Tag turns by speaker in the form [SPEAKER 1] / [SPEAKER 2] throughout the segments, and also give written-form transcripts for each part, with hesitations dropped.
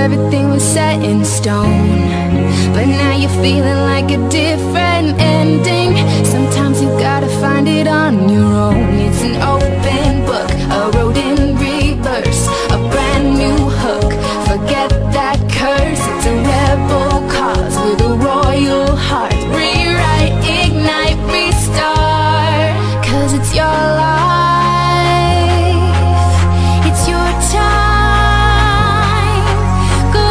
[SPEAKER 1] everything was set in stone, but now you're feeling like a different ending. Sometimes you gotta find it on your own. It's an open book, a road in reverse, a brand new hook. Forget that curse, it's a rebel cause with a royal heart. Rewrite, ignite, restart, cause it's your life, it's your time. Go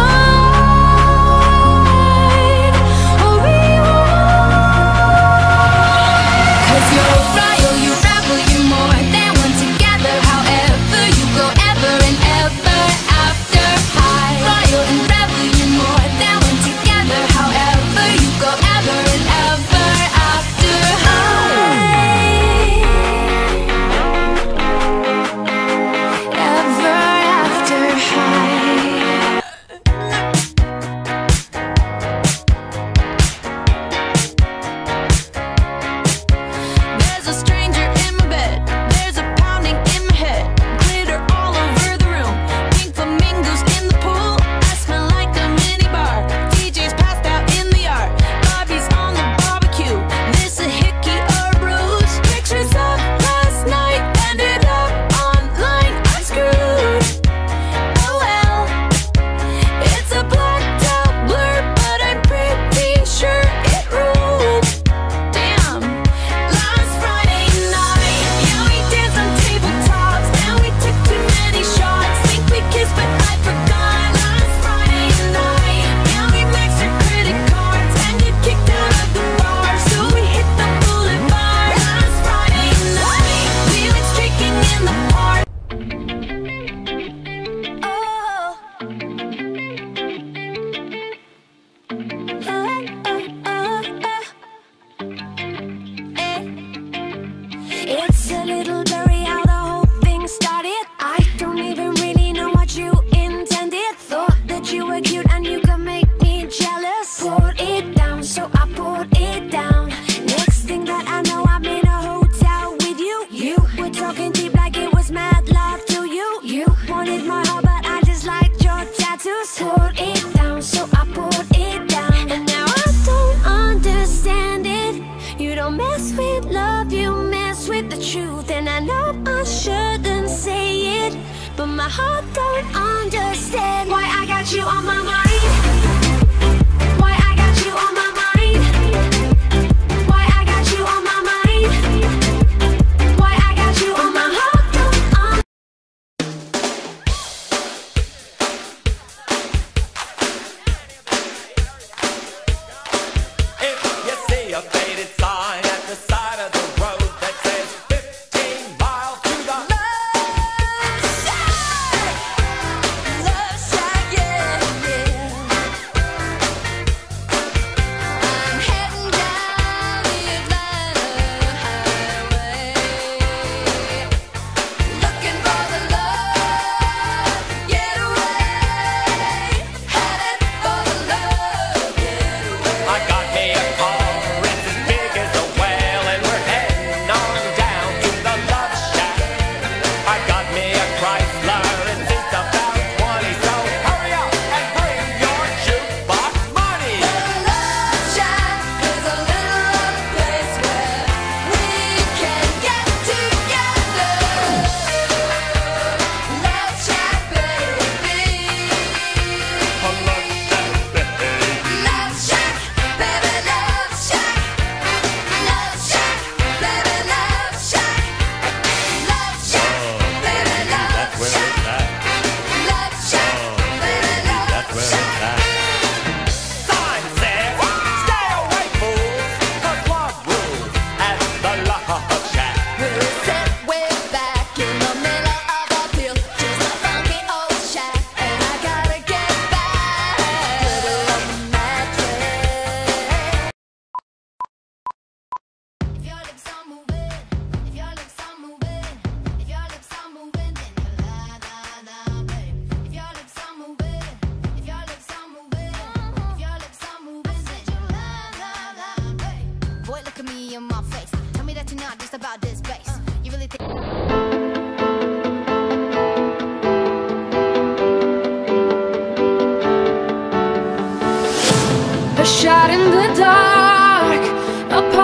[SPEAKER 1] forward or rewind, cause you're royal, you rebel, you're more than one together. However you go ever and ever after high. Royal and rebel, you're more than one together. However you go ever and ever after high. Ever after high.
[SPEAKER 2] There's a stranger in my bed, there's a pounding in my head, glitter all over the room, pink flamingos in the pool. I smell like a minibar, DJ's passed out in the yard, Bobby's on the barbecue, this a hickey or a bruise. Pictures of last night ended up online, I'm screwed. Oh well, it's a blacked out blur, but I'm pretty sure it ruled. Damn, last Friday night, yeah, we danced on tabletops, and we took too many shots. Think we kissed, but I forgot. Last Friday night, yeah, we maxed our credit cards and get kicked out of the bar, so we hit the boulevard. Last Friday night, we went streaking in the park.
[SPEAKER 3] It's a little blurry how the whole thing started. I don't even really know what you intended. Thought that you were cute and you could make me jealous. Poured it down, so I poured it down. Next thing that I know, I'm in a hotel with you. You were talking deep like it was mad love to you. You wanted my heart, but I just liked your tattoos. Poured it down, so I poured it down. And now I don't understand it. You don't mess with love, you mess with the truth. And I know I shouldn't say it, but my heart don't understand why I got you on my mind. Why I got you on my mind. Why I got you on my mind. Why I got you on my heart don't understand.
[SPEAKER 4] If you see a faded sign at the side of the road that says 15 miles to the left side, yeah, yeah.
[SPEAKER 1] out in the dark, apart